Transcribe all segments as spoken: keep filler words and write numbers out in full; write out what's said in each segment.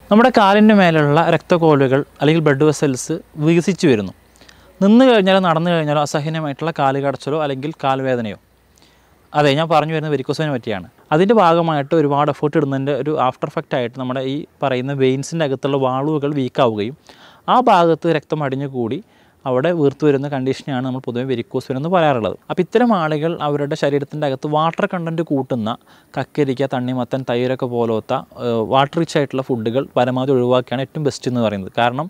നമ്മുടെ കാലിൻ്റെ മേലുള്ള രക്തക്കോലുകൾ അല്ലെങ്കിൽ ബ്ലഡ് വെസൽസ് വികസിച്ചു വരുന്നു. നിന്ന് കഴിഞ്ഞാലോ നടന്നു കഴിഞ്ഞാലോ അസഹനീയമായിട്ടുള്ള കാലുകടച്ചിലോ അല്ലെങ്കിൽ കാൽവേദനയോ. അതെ, ഞാൻ പറഞ്ഞു വരുന്നത് വെരിക്കോസ് വെയിനെ പറ്റിയാണ്. അതിൻ്റെ ഭാഗമായിട്ട് ഒരുപാട് എഫേർട്ട് ഇടുന്നതിൻ്റെ ഒരു ആഫ്റ്റർ എഫക്റ്റ് ആയിട്ട് നമ്മുടെ ഈ പറയുന്ന വെയിൻസിൻ്റെ അകത്തുള്ള വാൾവുകൾ വീക്കാവുകയും ആ ഭാഗത്ത് രക്തം അടിഞ്ഞു കൂടി അവിടെ വീർത്തു വരുന്ന കണ്ടീഷനെയാണ് നമ്മൾ പൊതുവെ വെരിക്കോസ് വെയിൻ എന്ന് പറയാറുള്ളത്. അപ്പോൾ ഇത്തരം ആളുകൾ അവരുടെ ശരീരത്തിൻ്റെ അകത്ത് വാട്ടർ കണ്ടൻറ്റ് കൂട്ടുന്ന കക്കരിക്ക, തണ്ണിമത്തൻ, തൈരൊക്കെ പോലത്തെ വാട്ടർ റിച്ച് ആയിട്ടുള്ള ഫുഡുകൾ പരമാവധി ഒഴിവാക്കിയാണ് ഏറ്റവും ബെസ്റ്റ് എന്ന് പറയുന്നത്. കാരണം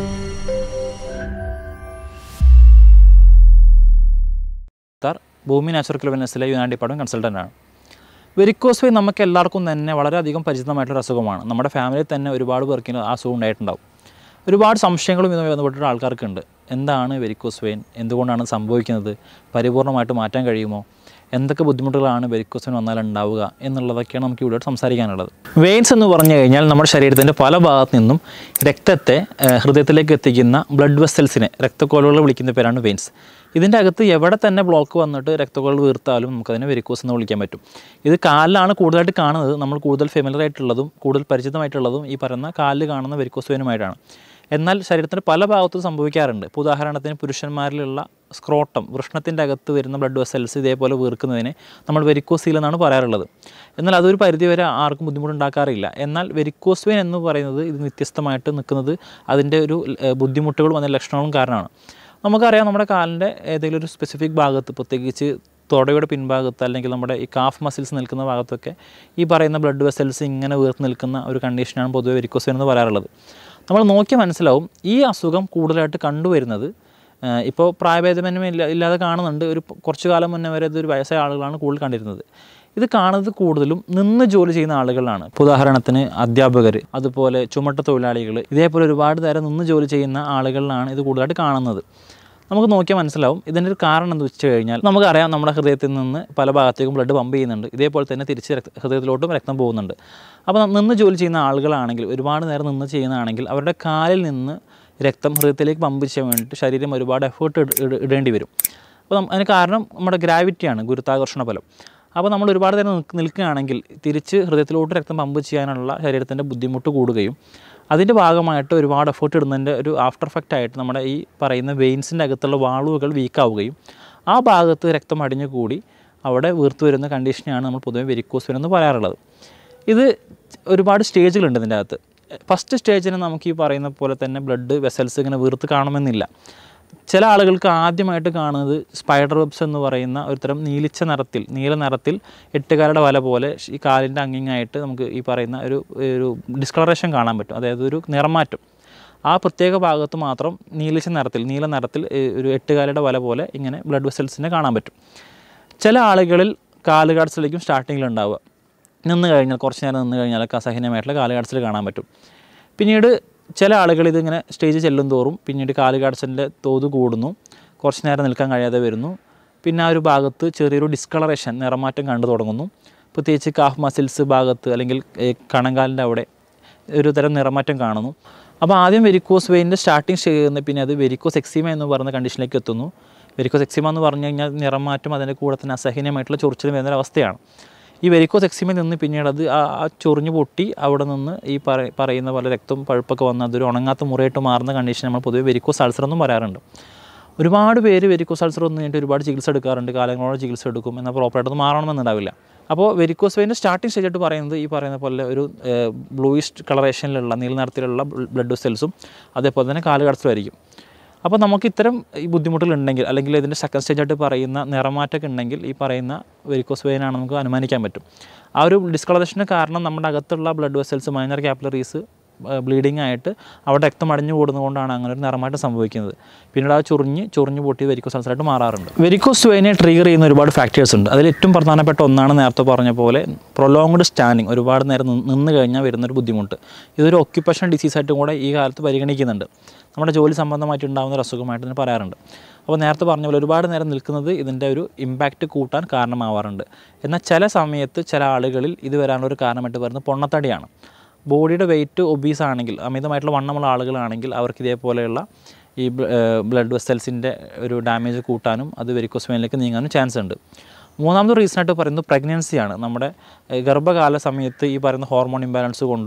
ഭൂമി നാച്ചുറൽ വെൽനെസ്സിലെ യുനാനി ഡിപ്പാർട്ട്മെൻറ്റ് കൺസൾട്ടൻ്റാണ്. വെരിക്കോസ് വെയിൻ നമുക്ക് എല്ലാവർക്കും തന്നെ വളരെയധികം പരിചിതമായിട്ടുള്ള അസുഖമാണ്. നമ്മുടെ ഫാമിലിയിൽ തന്നെ ഒരുപാട് പേർക്ക് ആ അസുഖം ഉണ്ടായിട്ടുണ്ടാവും. ഒരുപാട് സംശയങ്ങളും ഇതുമായി ബന്ധപ്പെട്ടിട്ട് ആൾക്കാർക്കുണ്ട്. എന്താണ് വെരിക്കോസ് വെയിൻ, എന്തുകൊണ്ടാണ് സംഭവിക്കുന്നത്, പരിപൂർണമായിട്ട് മാറ്റാൻ കഴിയുമോ, എന്തൊക്കെ ബുദ്ധിമുട്ടുകളാണ് വെരിക്കോസ് വെയിൻ വന്നാൽ ഉണ്ടാവുക എന്നുള്ളതൊക്കെയാണ് നമുക്ക് ഇവിടെ സംസാരിക്കാനുള്ളത്. വെയിൻസ് എന്ന് പറഞ്ഞു കഴിഞ്ഞാൽ നമ്മുടെ ശരീരത്തിൻ്റെ പല ഭാഗത്തു നിന്നും രക്തത്തെ ഹൃദയത്തിലേക്ക് എത്തിക്കുന്ന ബ്ലഡ് വെസൽസിനെ, രക്തക്കോലുകൾ വിളിക്കുന്ന പേരാണ് വെയിൻസ്. ഇതിൻ്റെ അകത്ത് എവിടെ തന്നെ ബ്ലോക്ക് വന്നിട്ട് രക്തക്കോൾ വീർത്താലും നമുക്കതിനെ വെരിക്കോസ് എന്ന് വിളിക്കാൻ പറ്റും. ഇത് കാലിലാണ് കൂടുതലായിട്ട് കാണുന്നത്. നമ്മൾ കൂടുതൽ ഫെമിലർ ആയിട്ടുള്ളതും കൂടുതൽ പരിചിതമായിട്ടുള്ളതും ഈ പറയുന്ന കാലിൽ കാണുന്ന വെരിക്കോസ് വെയിനുമായിട്ടാണ്. എന്നാൽ ശരീരത്തിൻ്റെ പല ഭാഗത്തും സംഭവിക്കാറുണ്ട്. ഇപ്പോൾ ഉദാഹരണത്തിന് പുരുഷന്മാരിലുള്ള സ്ക്രോട്ടം, വൃഷ്ണത്തിൻ്റെ അകത്ത് വരുന്ന ബ്ലഡ് വെസൽസ് ഇതേപോലെ വീർക്കുന്നതിനെ നമ്മൾ വെരിക്കോസ് വെയിൻ എന്നാണ് പറയാറുള്ളത്. എന്നാൽ അതൊരു പരിധിവരെ ആർക്കും ബുദ്ധിമുട്ടുണ്ടാക്കാറില്ല. എന്നാൽ വെരിക്കോസ് വെയിൻ എന്ന് പറയുന്നത് ഇത് വ്യത്യസ്തമായിട്ട് നിൽക്കുന്നത് അതിൻ്റെ ഒരു ബുദ്ധിമുട്ടുകളും അതിൻ്റെ ലക്ഷണങ്ങളും കാരണമാണ്. നമുക്കറിയാം, നമ്മുടെ കാലിൻ്റെ ഏതെങ്കിലും ഒരു സ്പെസിഫിക് ഭാഗത്ത്, പ്രത്യേകിച്ച് തുടയുടെ പിൻഭാഗത്ത് അല്ലെങ്കിൽ നമ്മുടെ ഈ കാഫ് മസിൽസ് നിൽക്കുന്ന ഭാഗത്തൊക്കെ ഈ പറയുന്ന ബ്ലഡ് വെസൽസ് ഇങ്ങനെ വീർത്ത് നിൽക്കുന്ന ഒരു കണ്ടീഷനാണ് പൊതുവെ വെരിക്കോസ് വെയിൻ എന്ന് പറയാറുള്ളത്. നമ്മൾ നോക്കി മനസ്സിലാവും ഈ അസുഖം കൂടുതലായിട്ട് കണ്ടുവരുന്നത് ഇപ്പോൾ പ്രായഭേദമന്യം ഇല്ല ഇല്ലാതെ കാണുന്നുണ്ട്. ഒരു കുറച്ചു കാലം മുന്നേ വരെ ഇതൊരു വയസ്സായ ആളുകളാണ് കൂടുതൽ കണ്ടിരുന്നത്. ഇത് കാണുന്നത് കൂടുതലും നിന്ന് ജോലി ചെയ്യുന്ന ആളുകളാണ്. ഉദാഹരണത്തിന് അധ്യാപകർ, അതുപോലെ ചുമട്ട് തൊഴിലാളികൾ, ഇതേപോലെ ഒരുപാട് നേരം നിന്ന് ജോലി ചെയ്യുന്ന ആളുകളിലാണ് ഇത് കൂടുതലായിട്ട് കാണുന്നത്. നമുക്ക് നോക്കിയാൽ മനസ്സിലാവും ഇതിൻ്റെ ഒരു കാരണം എന്ന് വെച്ച് കഴിഞ്ഞാൽ നമുക്കറിയാം, നമ്മുടെ ഹൃദയത്തിൽ നിന്ന് പല ഭാഗത്തേക്കും ബ്ലഡ് പമ്പ് ചെയ്യുന്നുണ്ട്. ഇതേപോലെ തന്നെ തിരിച്ച് രക്ത ഹൃദയത്തിലോട്ടും രക്തം പോകുന്നുണ്ട്. അപ്പോൾ നിന്ന് ജോലി ചെയ്യുന്ന ആളുകളാണെങ്കിൽ, ഒരുപാട് നേരം നിന്ന് ചെയ്യുന്നതാണെങ്കിൽ അവരുടെ കാലിൽ നിന്ന് രക്തം ഹൃദയത്തിലേക്ക് പമ്പ് ചെയ്യാൻ വേണ്ടിയിട്ട് ശരീരം ഒരുപാട് എഫേർട്ട് ഇടേണ്ടി വരും. അപ്പോൾ അതിന് കാരണം നമ്മുടെ ഗ്രാവിറ്റിയാണ്, ഗുരുത്വാകർഷണ ബലം. അപ്പോൾ നമ്മൾ ഒരുപാട് നേരം നിൽക്കുകയാണെങ്കിൽ തിരിച്ച് ഹൃദയത്തിലോട്ട് രക്തം പമ്പ് ചെയ്യാനുള്ള ശരീരത്തിൻ്റെ ബുദ്ധിമുട്ട് കൂടുകയും അതിൻ്റെ ഭാഗമായിട്ട് ഒരുപാട് എഫേർട്ട് ഇടുന്നതിൻ്റെ ഒരു ആഫ്റ്റർ എഫക്റ്റ് ആയിട്ട് നമ്മുടെ ഈ പറയുന്ന വെയിൻസിൻ്റെ അകത്തുള്ള വാൾവുകൾ വീക്കാവുകയും ആ ഭാഗത്ത് രക്തം അടിഞ്ഞു കൂടി അവിടെ വീർത്തു വരുന്ന കണ്ടീഷനെയാണ് നമ്മൾ പൊതുവെ വെരിക്കോസ് വെയിൻ എന്ന് പറയാറുള്ളത്. ഇത് ഒരുപാട് സ്റ്റേജുകളുണ്ട് ഇതിൻ്റെ അകത്ത്. ഫസ്റ്റ് സ്റ്റേജിന് നമുക്ക് ഈ പറയുന്ന പോലെ തന്നെ ബ്ലഡ് വെസൽസ് ഇങ്ങനെ വീർത്ത് കാണുമെന്നില്ല. ചില ആളുകൾക്ക് ആദ്യമായിട്ട് കാണുന്നത് സ്പൈഡർ വെബ്സ് എന്ന് പറയുന്ന ഒരുതരം നീലിച്ച നിറത്തിൽ, നീല നിറത്തിൽ എട്ടുകാരുടെ വല പോലെ ഈ കാലിൻ്റെ അങ്ങിങ്ങായിട്ട് നമുക്ക് ഈ പറയുന്ന ഒരു ഒരു ഡിസ്കളറേഷൻ കാണാൻ പറ്റും. അതായത് ഒരു നിറമാറ്റം ആ പ്രത്യേക ഭാഗത്ത് മാത്രം നീലിച്ച നിറത്തിൽ, നീല നിറത്തിൽ ഒരു എട്ടുകാലയുടെ വല പോലെ ഇങ്ങനെ ബ്ലഡ് വെസൽസിനെ കാണാൻ പറ്റും. ചില ആളുകളിൽ കാലുകാടച്ചിലേക്കും സ്റ്റാർട്ടിങ്ങിലുണ്ടാവുക. നിന്ന് കഴിഞ്ഞാൽ കുറച്ച് നേരം നിന്ന് കഴിഞ്ഞാലൊക്കെ അസഹനീയമായിട്ടുള്ള കാലുകാടച്ചിൽ കാണാൻ പറ്റും. പിന്നീട് ചില ആളുകൾ ഇതിങ്ങനെ സ്റ്റേജ് ചെല്ലും തോറും പിന്നീട് കാലുകാടച്ചിലിൻ്റെ തോത് കൂടുന്നു, കുറച്ച് നേരം നിൽക്കാൻ കഴിയാതെ വരുന്നു. പിന്നെ ആ ഒരു ഭാഗത്ത് ചെറിയൊരു ഡിസ്കളറേഷൻ, നിറമാറ്റം കണ്ടു തുടങ്ങുന്നു. പ്രത്യേകിച്ച് കാഫ് മസിൽസ് ഭാഗത്ത് അല്ലെങ്കിൽ കണങ്കാലിൻ്റെ അവിടെ ഒരു തരം നിറമാറ്റം കാണുന്നു. അപ്പോൾ ആദ്യം വെരിക്കോസ് വെയിൻ്റെ സ്റ്റാർട്ടിങ് ചെയ്യുന്ന പിന്നെ അത് വെരിക്കോസ് എക്സീമ എന്ന് പറയുന്ന കണ്ടീഷനിലേക്ക് എത്തുന്നു. വെരിക്കോസ് എക്സീമ എന്ന് പറഞ്ഞു കഴിഞ്ഞാൽ നിറമാറ്റം, അതിൻ്റെ കൂടെ തന്നെ അസഹനീയമായിട്ടുള്ള ചൊറിച്ചിൽ വരുന്ന അവസ്ഥയാണ്. ഈ വെരിക്കോസ് എക്സീമയിൽ നിന്ന് പിന്നീട് അത് ആ ചൊറിഞ്ഞു പൊട്ടി അവിടെ നിന്ന് ഈ പറയുന്ന പോലെ രക്തം പഴുപ്പൊക്കെ വന്ന് അതൊരു ഉണങ്ങാത്ത മുറിയായിട്ട് മാറുന്ന കണ്ടീഷൻ നമ്മൾ പൊതുവെ വെരിക്കോസ് അൾസർ എന്നും പറയാറുണ്ട്. ഒരുപാട് പേര് വെരിക്കോസ് അൾസർ വന്നു കഴിഞ്ഞിട്ട് ഒരുപാട് ചികിത്സ എടുക്കാറുണ്ട്, കാലങ്ങളോട് ചികിത്സ എടുക്കും, എന്നാൽ പ്രോപ്പറായിട്ടൊന്നും മാറണമെന്നുണ്ടാവില്ല. അപ്പോൾ വെരിക്കോസ് വെയിൻ്റെ സ്റ്റാർട്ടിങ് സ്റ്റേജായിട്ട് പറയുന്നത് ഈ പറയുന്ന പോലെ ഒരു ബ്ലൂയിഷ് കളറേഷനിലുള്ള നീല നിറത്തിലുള്ള ബ്ലഡ് സെൽസും അതേപോലെ തന്നെ കാലുകടച്ചിലുമായിരിക്കും. അപ്പോൾ നമുക്ക് ഇത്തരം ഈ ബുദ്ധിമുട്ടുകൾ ഉണ്ടെങ്കിൽ അല്ലെങ്കിൽ ഇതിൻ്റെ സെക്കൻഡ് സ്റ്റേജായിട്ട് പറയുന്ന നിറമാറ്റമൊക്കെ ഉണ്ടെങ്കിൽ ഈ പറയുന്ന വെരിക്കോസ് വെയിനാണ് നമുക്ക് അനുമാനിക്കാൻ പറ്റും. ആ ഒരു ഡിസ്കളറേഷന് കാരണം നമ്മുടെ അകത്തുള്ള blood vessels, minor capillaries bleeding ആയിട്ട് അവിടെ രക്തം അടിഞ്ഞു കൂടുന്നതുകൊണ്ടാണ് അങ്ങനെ ഒരു നിറമാറ്റം സംഭവിക്കുന്നത്. പിന്നീട് ആ ചൊറിഞ്ഞ് ചൊറിഞ്ഞ് പൊട്ടി വെരിക്കോസ് അൾസറായിട്ട് മാറാറുണ്ട്. വെരിക്കോസ് വെയിനെ ട്രിഗർ ചെയ്യുന്ന ഒരുപാട് ഫാക്ടേഴ്സ് ഉണ്ട്. അതിൽ ഏറ്റവും പ്രധാനപ്പെട്ട ഒന്നാണ് നേരത്തെ പറഞ്ഞ പോലെ പ്രൊലോങ്ഡ് സ്റ്റാൻഡിങ്, ഒരുപാട് നേരം നിന്ന് കഴിഞ്ഞാൽ വരുന്നൊരു ബുദ്ധിമുട്ട്. ഇതൊരു ഒക്യുപ്പേഷണൽ ഡിസീസായിട്ടും കൂടെ ഈ കാലത്ത് പരിഗണിക്കുന്നുണ്ട്. നമ്മുടെ ജോലി സംബന്ധമായിട്ട് ഉണ്ടാകുന്ന ഒരു അസുഖമായിട്ട് തന്നെ പറയാറുണ്ട്. അപ്പോൾ നേരത്തെ പറഞ്ഞ പോലെ ഒരുപാട് നേരം നിൽക്കുന്നത് ഇതിൻ്റെ ഒരു ഇമ്പാക്റ്റ് കൂട്ടാൻ കാരണമാവാറുണ്ട്. എന്നാൽ ചില സമയത്ത് ചില ആളുകളിൽ ഇത് വരാനുള്ളൊരു കാരണമായിട്ട് വരുന്നത് പൊണ്ണത്തടിയാണ്. ബോഡിയുടെ വെയിറ്റ് ഒബീസ് ആണെങ്കിൽ, അമിതമായിട്ടുള്ള വണ്ണമുള്ള ആളുകളാണെങ്കിൽ അവർക്ക് ഇതേപോലെയുള്ള ഈ ബ്ലഡ് വെസൽസിൻ്റെ ഒരു ഡാമേജ് കൂട്ടാനും അത് വെരിക്കോസ് വെയിനിലേക്ക് നീങ്ങാനും ചാൻസ് ഉണ്ട്. മൂന്നാമത്തെ റീസണായിട്ട് പറയുന്നത് പ്രഗ്നൻസിയാണ്. നമ്മുടെ ഗർഭകാല സമയത്ത് ഈ പറയുന്ന ഹോർമോൺ ഇംബാലൻസ് കൊണ്ടും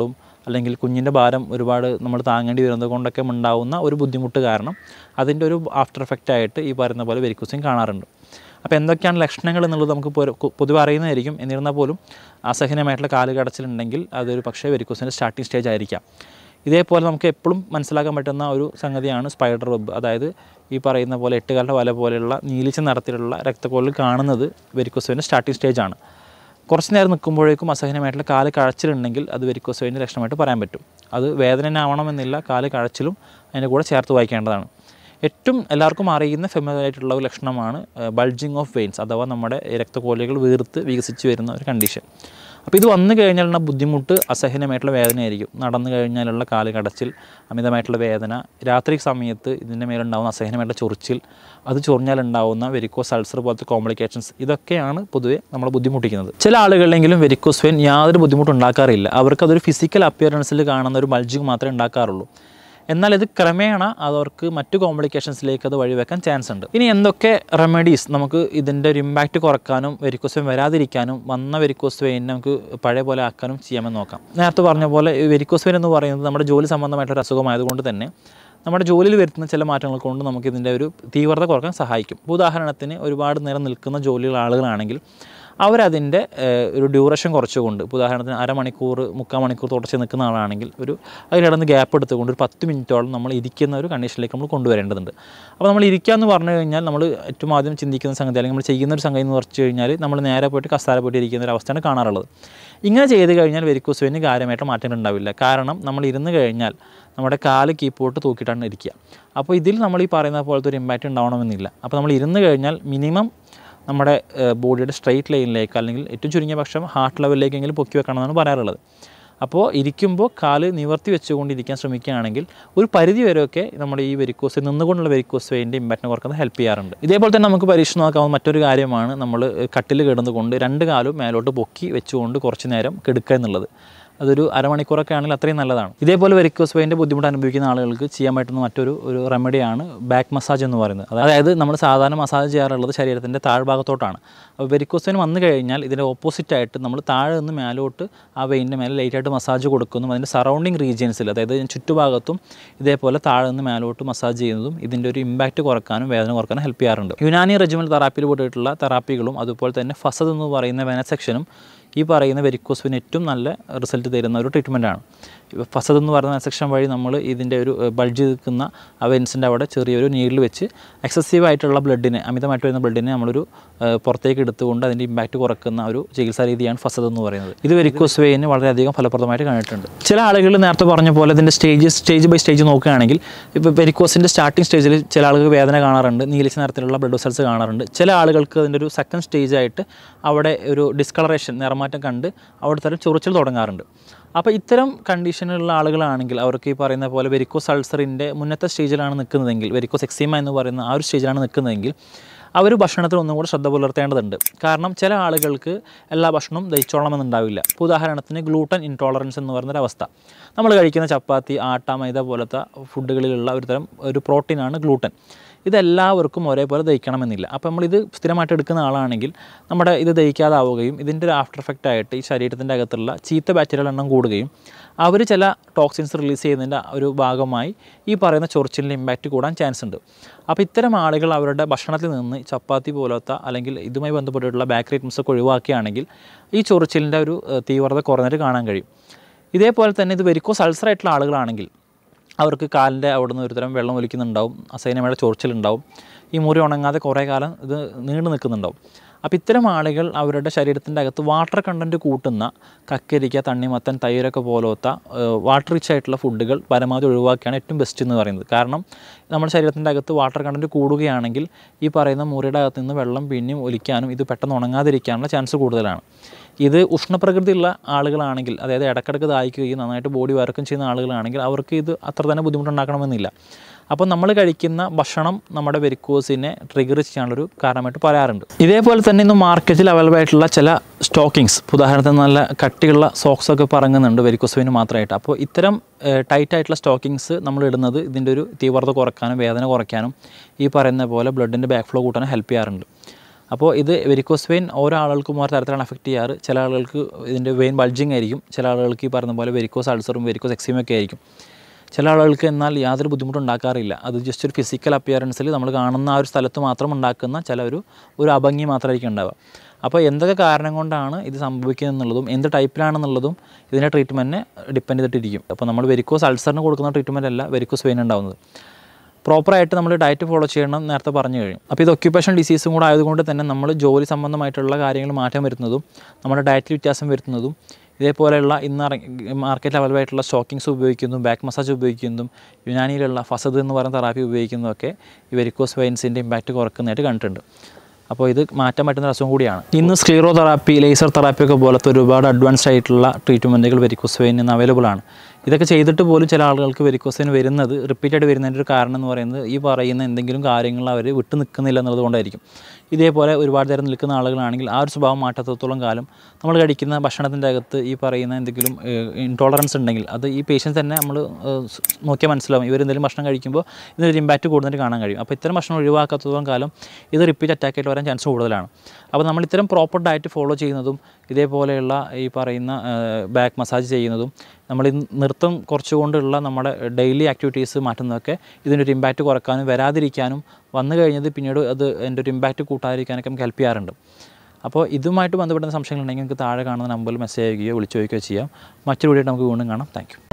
അല്ലെങ്കിൽ കുഞ്ഞിൻ്റെ ഭാരം ഒരുപാട് നമ്മൾ താങ്ങേണ്ടി വരുന്നത് കൊണ്ടൊക്കെ ഉണ്ടാകുന്ന ഒരു ബുദ്ധിമുട്ട് കാരണം അതിൻ്റെ ഒരു ആഫ്റ്റർ എഫക്റ്റ് ആയിട്ട് ഈ പറയുന്ന പോലെ വെരിക്കോസ് വെയിൻ കാണാറുണ്ട്. അപ്പോൾ എന്തൊക്കെയാണ് ലക്ഷണങ്ങൾ എന്നുള്ളത് നമുക്ക് പൊതുവെ അറിയുന്നതായിരിക്കും. എന്നിരുന്നാൽ പോലും അസഹനീയമായിട്ടുള്ള കാല് കടച്ചിലുണ്ടെങ്കിൽ അതൊരു പക്ഷേ വെരിക്കോസിൻ്റെ സ്റ്റാർട്ടിംഗ് സ്റ്റേജ് ആയിരിക്കാം. ഇതേപോലെ നമുക്ക് എപ്പോഴും മനസ്സിലാക്കാൻ പറ്റുന്ന ഒരു സംഗതിയാണ് സ്പൈഡർ വെബ്. അതായത് ഈ പറയുന്ന പോലെ എട്ടുകാലിൻ്റെ വല പോലെയുള്ള നീലിച്ച നിറത്തിലുള്ള രക്തക്കൊഴൽ കാണുന്നത് വെരിക്കോസ് വെയിൻ്റെ സ്റ്റാർട്ടിംഗ് സ്റ്റേജാണ്. കുറച്ച് നേരം നിൽക്കുമ്പോഴേക്കും അസഹനീയമായിട്ടുള്ള കാല് കഴച്ചിലുണ്ടെങ്കിൽ അത് വെരിക്കോസ് വെയിൻ്റെ ലക്ഷണമായിട്ട് പറയാൻ പറ്റും. അത് വേദന ആവണമെന്നില്ല, കാല് കഴച്ചിലും അതിൻ്റെ കൂടെ ചേർത്ത് വായിക്കേണ്ടതാണ്. ഏറ്റവും എല്ലാവർക്കും അറിയുന്ന ഫെമിലിയർ ആയിട്ടുള്ള ഒരു ലക്ഷണമാണ് ബൾജിങ് ഓഫ് വെയിൻസ്, അഥവാ നമ്മുടെ രക്തക്കൊഴലുകൾ വീർത്ത് വികസിച്ച് വരുന്ന ഒരു കണ്ടീഷൻ. അപ്പോൾ ഇത് വന്നു കഴിഞ്ഞാലുള്ള ബുദ്ധിമുട്ട് അസഹനീയമായിട്ടുള്ള വേദനയായിരിക്കും. നടന്നു കഴിഞ്ഞാലുള്ള കാല് കടച്ചിൽ, അമിതമായിട്ടുള്ള വേദന, രാത്രി സമയത്ത് ഇതിൻ്റെ മേലുണ്ടാകുന്ന അസഹനീയമായിട്ടുള്ള ചൊറിച്ചിൽ, അത് ചൊറിഞ്ഞാലുണ്ടാകുന്ന വെരിക്കോസ് അൾസർ പോലത്തെ കോംപ്ലിക്കേഷൻസ്, ഇതൊക്കെയാണ് പൊതുവെ നമ്മളെ ബുദ്ധിമുട്ടിക്കുന്നത്. ചില ആളുകളിലെങ്കിലും വെരിക്കോസ് വെയിൻ യാതൊരു ബുദ്ധിമുട്ടുണ്ടാക്കാറില്ല. അവർക്കതൊരു ഫിസിക്കൽ അപ്പിയറൻസിൽ കാണുന്ന ഒരു ബൾജിങ് മാത്രമേ ഉണ്ടാക്കാറുള്ളൂ. എന്നാൽ ഇത് ക്രമേണ അവർക്ക് മറ്റു കോംപ്ലിക്കേഷൻസിലേക്ക് അത് വഴിവെക്കാൻ ചാൻസ് ഉണ്ട്. ഇനി എന്തൊക്കെ റെമഡീസ് നമുക്ക് ഇതിൻ്റെ ഒരു ഇമ്പാക്റ്റ് കുറക്കാനും വെരിക്കോസ് വെയിൻ വരാതിരിക്കാനും വന്ന വെരിക്കോസ് വെയിൻ നമുക്ക് പഴയ പോലെ ആക്കാനും ചെയ്യാമെന്ന് നോക്കാം. നേരത്തെ പറഞ്ഞ പോലെ വെരിക്കോസ് വെയിൻ എന്ന് പറയുന്നത് നമ്മുടെ ജോലി സംബന്ധമായിട്ടൊരു അസുഖമായതുകൊണ്ട് തന്നെ നമ്മുടെ ജോലിയിൽ വരുത്തുന്ന ചില മാറ്റങ്ങൾ കൊണ്ട് നമുക്ക് ഇതിൻ്റെ ഒരു തീവ്രത കുറക്കാൻ സഹായിക്കും. ഉദാഹരണത്തിന് ഒരുപാട് നേരം നിൽക്കുന്ന ജോലിയുള്ള ആളുകളാണെങ്കിൽ അവരതിൻ്റെ ഒരു ഡ്യൂറേഷൻ കുറച്ചുകൊണ്ട്, ഇപ്പോൾ ഉദാഹരണത്തിന് അരമണിക്കൂർ മുക്കാൽ മണിക്കൂർ തുടച്ച് നിൽക്കുന്ന ആളാണെങ്കിൽ ഒരു അതിലിടന്ന് ഗ്യാപ്പ് എടുത്തുകൊണ്ട് ഒരു പത്ത് മിനിറ്റോളം നമ്മൾ ഇരിക്കുന്ന ഒരു കണ്ടീഷനിലേക്ക് നമ്മൾ കൊണ്ടുവരേണ്ടതുണ്ട്. അപ്പോൾ നമ്മൾ ഇരിക്കുക എന്ന് പറഞ്ഞു കഴിഞ്ഞാൽ നമ്മൾ ഏറ്റവും ആദ്യം ചിന്തിക്കുന്ന സംഗതി അല്ലെങ്കിൽ നമ്മൾ ചെയ്യുന്ന ഒരു സംഗതി എന്ന് പറഞ്ഞു കഴിഞ്ഞാൽ നമ്മൾ നേരെ പോയിട്ട് കസാര പോയിട്ട് ഇരിക്കുന്ന ഒരു അവസ്ഥയാണ് കാണാറുള്ളത്. ഇങ്ങനെ ചെയ്ത് കഴിഞ്ഞാൽ വെരിക്കോസ് വെയിന് കാര്യമായിട്ട് മാറ്റങ്ങൾ ഉണ്ടാവില്ല. കാരണം നമ്മൾ ഇരുന്ന് കഴിഞ്ഞാൽ നമ്മുടെ കാല് കീപ്പോട്ട് തൂക്കിയിട്ടാണ് ഇരിക്കുക. അപ്പോൾ ഇതിൽ നമ്മൾ ഈ പറയുന്ന പോലത്തെ ഒരു ഇമ്പാക്റ്റ് ഉണ്ടാവണമെന്നില്ല. അപ്പോൾ നമ്മൾ ഇരുന്ന് കഴിഞ്ഞാൽ മിനിമം നമ്മുടെ ബോഡിയുടെ സ്ട്രെയിറ്റ് ലൈനിലേക്ക് അല്ലെങ്കിൽ ഏറ്റവും ചുരുങ്ങിയ പക്ഷം ഹാർട്ട് ലെവലിലേക്കെങ്കിലും പൊക്കി വെക്കണമെന്നാണ് പറയാറുള്ളത്. അപ്പോൾ ഇരിക്കുമ്പോൾ കാല് നിവർത്തി വെച്ചുകൊണ്ടിരിക്കാൻ ശ്രമിക്കുകയാണെങ്കിൽ ഒരു പരിധി വരെയൊക്കെ നമ്മുടെ ഈ വെരിക്കോസ് നിന്നുകൊണ്ടുള്ള വെരിക്കോസ് വെയിൻ്റെ ഇമ്പാക്റ്റിനെ കുറക്കുന്നത് ഹെൽപ്പ് ചെയ്യാറുണ്ട്. ഇതേപോലെ തന്നെ നമുക്ക് പരീക്ഷ നോക്കാവുന്ന മറ്റൊരു കാര്യമാണ് നമ്മൾ കട്ടിൽ കിടന്നുകൊണ്ട് രണ്ട് കാലും മേലോട്ട് പൊക്കി വെച്ചുകൊണ്ട് കുറച്ച് നേരം കിടക്കുക എന്നുള്ളത്. അതൊരു അരമണിക്കൂറൊക്കെ ആണെങ്കിൽ അത്രയും നല്ലതാണ്. ഇതേപോലെ വെരിക്കോസ് വെയിൻ്റെ ബുദ്ധിമുട്ട് അനുഭവിക്കുന്ന ആളുകൾക്ക് ചെയ്യാൻ പറ്റുന്ന മറ്റൊരു ഒരു റെമഡിയാണ് ബാക്ക് മസാജ് എന്ന് പറയുന്നത്. അതായത് നമ്മൾ സാധാരണ മസാജ് ചെയ്യാറുള്ളത് ശരീരത്തിൻ്റെ താഴ്ഭാഗത്തോട്ടാണ്. അപ്പോൾ വെരിക്കോസ് വെയിൻ വന്നു കഴിഞ്ഞാൽ ഇതിൻ്റെ ഓപ്പോസിറ്റായിട്ട് നമ്മൾ താഴെ നിന്ന് മേലോട്ട് ആ വെയിൻ്റെ മേലെ ലൈറ്റായിട്ട് മസാജ് കൊടുക്കുന്നതും അതിൻ്റെ സറൗണ്ടിങ് റീജിയൻസിൽ, അതായത് ചുറ്റുഭാഗത്തും ഇതേപോലെ താഴെ നിന്ന് മേലോട്ട് മസാജ് ചെയ്യുന്നതും ഇതിൻ്റെ ഒരു ഇമ്പാക്റ്റ് കുറക്കാനും വേദന കുറക്കാനും ഹെൽപ്പ് ചെയ്യാറുണ്ട്. യുനാനി റെജിമൽ തെറാപ്പിയിൽ പോയിട്ടുള്ള തെറാപ്പികളും അതുപോലെ തന്നെ ഫസദ് എന്ന് പറയുന്ന വെനസെക്ഷനും ഈ പറയുന്ന വെരിക്കോസ് വെയിൻ ഏറ്റവും നല്ല റിസൾട്ട് തരുന്ന ഒരു ട്രീറ്റ്മെൻറ്റാണ്. ഫസദ് എന്ന് പറയുന്ന സെക്ഷൻ വഴി നമ്മൾ ഇതിൻ്റെ ഒരു ബൾജ് നിൽക്കുന്ന ആ വെയിൻസിൻ്റെ അവിടെ ചെറിയൊരു നീഡിൽ വെച്ച് എക്സസീവായിട്ടുള്ള ബ്ലഡിനെ, അമിതമായിട്ട് വരുന്ന ബ്ലഡിനെ നമ്മളൊരു പുറത്തേക്ക് എടുത്തുകൊണ്ട് അതിൻ്റെ ഇമ്പാക്റ്റ് കുറക്കുന്ന ഒരു ചികിത്സാ രീതിയാണ് ഫസദ് എന്ന് പറയുന്നത്. ഇത് വെരിക്കോസ് വെയിന് വളരെയധികം ഫലപ്രദമായിട്ട് കണ്ടിട്ടുണ്ട്. ചില ആളുകൾ നേരത്തെ പറഞ്ഞ പോലെ ഇതിൻ്റെ സ്റ്റേജ് സ്റ്റേജ് ബൈ സ്റ്റേജ് നോക്കുകയാണെങ്കിൽ ഇപ്പോൾ വെരിക്കോസിൻ്റെ സ്റ്റാർട്ടിംഗ് സ്റ്റേജിൽ ചില ആളുകൾക്ക് വേദന കാണാറുണ്ട്, നീലിച്ച നിറത്തിലുള്ള ബ്ലഡ് വെസൽസ് കാണാറുണ്ട്. ചില ആളുകൾക്ക് അതിൻ്റെ ഒരു സെക്കൻഡ് സ്റ്റേജായിട്ട് അവിടെ ഒരു ഡിസ്കളറേഷൻ, നിറമാറ്റം കണ്ട് അവിടെ തരം ചൊറിച്ചിൽ തുടങ്ങാറുണ്ട്. അപ്പോൾ ഇത്തരം കണ്ടീഷനിലുള്ള ആളുകളാണെങ്കിൽ അവർക്ക് ഈ പറയുന്ന പോലെ വെരിക്കോസ് അൾസറിൻ്റെ മുന്നത്തെ സ്റ്റേജിലാണ് നിൽക്കുന്നതെങ്കിൽ, വെരിക്കോസ് എക്സീമ എന്ന് പറയുന്ന ആ ഒരു സ്റ്റേജിലാണ് നിൽക്കുന്നതെങ്കിൽ അവർ ഭക്ഷണത്തിൽ ഒന്നും കൂടെ ശ്രദ്ധ പുലർത്തേണ്ടതുണ്ട്. കാരണം ചില ആളുകൾക്ക് എല്ലാ ഭക്ഷണവും ദഹിച്ചോളണമെന്നുണ്ടാവില്ല. ഇപ്പോൾ ഉദാഹരണത്തിന് ഗ്ലൂട്ടൻ ഇൻടോളറൻസ് എന്ന് പറയുന്നൊരവസ്ഥ. നമ്മൾ കഴിക്കുന്ന ചപ്പാത്തി, ആട്ട, മൈദ പോലത്തെ ഫുഡുകളിലുള്ള ഒരു തരം ഒരു പ്രോട്ടീനാണ് ഗ്ലൂട്ടൻ. ഇതെല്ലാവർക്കും ഒരേപോലെ ദഹിക്കണമെന്നില്ല. അപ്പോൾ നമ്മളിത് സ്ഥിരമായിട്ട് എടുക്കുന്ന ആളാണെങ്കിൽ നമ്മുടെ ഇത് ദഹിക്കാതാവുകയും ഇതിൻ്റെ ഒരു ആഫ്റ്റർ എഫക്റ്റ് ആയിട്ട് ഈ ശരീരത്തിൻ്റെ അകത്തുള്ള ചീത്ത ബാക്ടീരിയകളുടെ എണ്ണം കൂടുകയും അവർ ചില ടോക്സിൻസ് റിലീസ് ചെയ്യുന്നതിൻ്റെ ഒരു ഭാഗമായി ഈ പറയുന്ന ചൊറിച്ചിലിൻ്റെ ഇമ്പാക്റ്റ് കൂടാൻ ചാൻസ് ഉണ്ട്. അപ്പോൾ ഇത്തരം ആളുകൾ അവരുടെ ഭക്ഷണത്തിൽ നിന്ന് ചപ്പാത്തി പോലത്തെ അല്ലെങ്കിൽ ഇതുമായി ബന്ധപ്പെട്ടിട്ടുള്ള ബേക്കറി ഐറ്റംസ് ഒക്കെ ഒഴിവാക്കുകയാണെങ്കിൽ ഈ ചൊറിച്ചിലിൻ്റെ ഒരു തീവ്രത കുറഞ്ഞിട്ട് കാണാൻ കഴിയും. ഇതേപോലെ തന്നെ ഇത് വെരിക്കോസ് അൾസറായിട്ടുള്ള ആളുകളാണെങ്കിൽ അവർക്ക് കാലിൻ്റെ അവിടെ നിന്ന് ഒരുതരം വെള്ളം ഒലിക്കുന്നുണ്ടാവും, അസഹനീയമായ ചൊറിച്ചിലുണ്ടാവും, ഈ മുറി ഉണങ്ങാതെ കുറേ കാലം ഇത് നീണ്ടു നിൽക്കുന്നുണ്ടാവും. അപ്പോൾ ഇത്തരം ആളുകൾ അവരുടെ ശരീരത്തിൻ്റെ അകത്ത് വാട്ടർ കണ്ടൻറ്റ് കൂട്ടുന്ന കക്കരിക്ക, തണ്ണിമത്തൻ, തൈരൊക്കെ പോലത്തെ വാട്ടർ റിച്ച് ആയിട്ടുള്ള ഫുഡുകൾ പരമാവധി ഒഴിവാക്കിയാണ് ഏറ്റവും ബെസ്റ്റ് എന്ന് പറയുന്നത്. കാരണം നമ്മുടെ ശരീരത്തിൻ്റെ അകത്ത് വാട്ടർ കണ്ടൻറ്റ് കൂടുകയാണെങ്കിൽ ഈ പറയുന്ന മുറിയുടെ അകത്ത് നിന്ന് വെള്ളം പിന്നെയും ഒലിക്കാനും ഇത് പെട്ടെന്ന് ഉണങ്ങാതിരിക്കാനുള്ള ചാൻസ് കൂടുതലാണ്. ഇത് ഉഷ്ണപ്രകൃതിയുള്ള ആളുകളാണെങ്കിൽ, അതായത് ഇടക്കിടക്ക് ദാഹിക്കുകയും നന്നായിട്ട് ബോഡി വർക്ക് ചെയ്യുന്ന ആളുകളാണെങ്കിൽ അവർക്ക് ഇത് അത്ര തന്നെ ബുദ്ധിമുട്ടുണ്ടാക്കണമെന്നില്ല. അപ്പോൾ നമ്മൾ കഴിക്കുന്ന ഭക്ഷണം നമ്മുടെ വെരിക്കോസിനെ ട്രിഗർ ചെയ്യാനുള്ളൊരു കാരണമായിട്ട് പറയാറുണ്ട്. ഇതേപോലെ തന്നെ ഇന്ന് മാർക്കറ്റിൽ അവൈലബിൾ ആയിട്ടുള്ള ചില സ്റ്റോക്കിങ്സ്, ഉദാഹരണത്തിന് നല്ല കട്ടിയുള്ള സോക്സ് ഒക്കെ പറങ്ങുന്നുണ്ട് വെരിക്കോസ് വെയിന് മാത്രമായിട്ട്. അപ്പോൾ ഇത്തരം ടൈറ്റ് ആയിട്ടുള്ള സ്റ്റോക്കിങ്സ് നമ്മൾ ഇടുന്നത് ഇതിൻ്റെ ഒരു തീവ്രത കുറയ്ക്കാനും വേദന കുറയ്ക്കാനും ഈ പറയുന്ന പോലെ ബ്ലഡിൻ്റെ ബാക്ക് ഫ്ലോ കൂട്ടാനും ഹെൽപ്പ് ചെയ്യാറുണ്ട്. അപ്പോൾ ഇത് വെരിക്കോസ് വെയിൻ ഓരോ ആളുകൾക്കും ഓരോ തരത്തിലാണ് അഫക്റ്റ് ചെയ്യാറ്. ചില ആളുകൾക്ക് ഇതിൻ്റെ വെയിൻ ബൾജിങ് ആയിരിക്കും, ചില ആളുകൾക്ക് ഈ പറയുന്ന പോലെ വെരിക്കോസ് അൾസറും വെരിക്കോസ് എക്സീമൊക്കെ ആയിരിക്കും. ചില ആളുകൾക്ക് എന്നാൽ യാതൊരു ബുദ്ധിമുട്ടും ഉണ്ടാക്കാറില്ല. അത് ജസ്റ്റ് ഒരു ഫിസിക്കൽ അപ്പിയറൻസിൽ നമ്മൾ കാണുന്ന ആ ഒരു സ്ഥലത്ത് മാത്രം ഉണ്ടാക്കുന്ന ചില ഒരു ഒരു അഭംഗി മാത്രമായിരിക്കും ഉണ്ടാവുക. അപ്പോൾ എന്തൊക്കെ കാരണം കൊണ്ടാണ് ഇത് സംഭവിക്കുന്നത് എന്നുള്ളതും എന്ത് ടൈപ്പിലാണെന്നുള്ളതും ഇതിൻ്റെ ട്രീറ്റ്മെൻറ്റിനെ ഡിപ്പെൻഡ് ചെയ്തിട്ടിരിക്കും. അപ്പോൾ നമ്മൾ വെരിക്കോസ് അൾസറിന് കൊടുക്കുന്ന ട്രീറ്റ്മെൻറ്റ് അല്ല വെരിക്കോസ് വെയിൻ ഉണ്ടാവുന്നത്. പ്രോപ്പറായിട്ട് നമ്മൾ ഡയറ്റ് ഫോളോ ചെയ്യണം നേരത്തെ പറഞ്ഞു കഴിഞ്ഞു. അപ്പോൾ ഇത് ഒക്യുപ്പേഷണൽ ഡിസീസും കൂടെ ആയതുകൊണ്ട് തന്നെ നമ്മൾ ജോലി സംബന്ധമായിട്ടുള്ള കാര്യങ്ങൾ മാറ്റം വരുന്നതും നമ്മുടെ ഡയറ്റിൽ വ്യത്യാസം വരുത്തുന്നതും ഇതേപോലെയുള്ള ഇന്ന് മാർക്കറ്റിൽ അവൈലബിൾ ആയിട്ടുള്ള സ്റ്റോക്കിങ്സ് ഉപയോഗിക്കുന്നതും ബാക്ക് മസാജ് ഉപയോഗിക്കുന്നതും യുനാനിയിലുള്ള ഫസദ് എന്ന് പറയുന്ന തെറാപ്പി ഉപയോഗിക്കുന്നതൊക്കെ ഈ വെരിക്കോസ് വെയിൻസിൻ്റെ ഇമ്പാക്റ്റ് കുറക്കുന്നതായിട്ട് കണ്ടിട്ടുണ്ട്. അപ്പോൾ ഇത് മാറ്റാൻ പറ്റുന്ന അസുഖം കൂടിയാണ്. ഇന്ന് സ്ക്ലീറോ തെറാപ്പി, ലേസർ തെറാപ്പിയൊക്കെ പോലത്തെ ഒരുപാട് അഡ്വാൻസ്ഡ് ആയിട്ടുള്ള ട്രീറ്റ്മെൻറ്റുകൾ വെരിക്കോസ് വെയിൻ ഇന്ന് അവൈലബിൾ ആണ്. ഇതൊക്കെ ചെയ്തിട്ട് പോലും ചില ആളുകൾക്ക് വെരിക്കോസ് വെയിൻ വരുന്നത് റിപ്പീറ്റായിട്ട് വരുന്നതിൻ്റെ ഒരു കാരണം എന്ന് പറയുന്നത് ഈ പറയുന്ന എന്തെങ്കിലും കാര്യങ്ങൾ അവർ വിട്ടു നിൽക്കുന്നില്ല എന്നുള്ളത് കൊണ്ടായിരിക്കും. ഇതേപോലെ ഒരുപാട് നേരം നിൽക്കുന്ന ആളുകളാണെങ്കിൽ ആ ഒരു സ്വഭാവം മാറ്റാത്തത്തോളം കാലം നമ്മൾ കഴിക്കുന്ന ഭക്ഷണത്തിൻ്റെ അകത്ത് ഈ പറയുന്ന എന്തെങ്കിലും ഇൻടോളറൻസ് ഉണ്ടെങ്കിൽ അത് ഈ പേഷ്യൻസ് തന്നെ നമ്മൾ നോക്കിയാൽ മനസ്സിലാവും. ഇവരെന്തെങ്കിലും ഭക്ഷണം കഴിക്കുമ്പോൾ ഇതിനൊരു ഇമ്പാക്റ്റ് കൂടുതലായിട്ട് കാണാൻ കഴിയും. അപ്പോൾ ഇത്തരം ഭക്ഷണം ഒഴിവാക്കാത്തത്തോളം കാലം ഇത് റിപ്പീറ്റ് അറ്റാക്കായിട്ട് വരാൻ ചാൻസ് കൂടുതലാണ്. അപ്പോൾ നമ്മൾ ഇത്തരം പ്രോപ്പർ ഡയറ്റ് ഫോളോ ചെയ്യുന്നതും ഇതേപോലെയുള്ള ഈ പറയുന്ന ബാക്ക് മസാജ് ചെയ്യുന്നതും നമ്മൾ നൃത്തം കുറച്ചുകൊണ്ടുള്ള നമ്മുടെ ഡെയിലി ആക്ടിവിറ്റീസ് മാറ്റുന്നതൊക്കെ ഇതിൻ്റെ ഒരു ഇമ്പാക്റ്റ് കുറക്കാനും വരാതിരിക്കാനും വന്നു കഴിഞ്ഞത് പിന്നീട് അത് എൻ്റെ ഒരു ഇമ്പാക്റ്റ് കൂട്ടാതിരിക്കാനൊക്കെ നമുക്ക് ഹെൽപ്പ് ചെയ്യാറുണ്ട്. അപ്പോൾ ഇതുമായിട്ട് ബന്ധപ്പെടുന്ന സംശയങ്ങളുണ്ടെങ്കിൽ നിങ്ങൾക്ക് താഴെ കാണുന്ന നമ്പറിൽ മെസ്സേജ് ചെയ്യുകയോ വിളിച്ചു ചോദിക്കുകയോ ചെയ്യാം. മറ്റൊരു വീഡിയോ നമുക്ക് വീണ്ടും കാണാം. Thank U.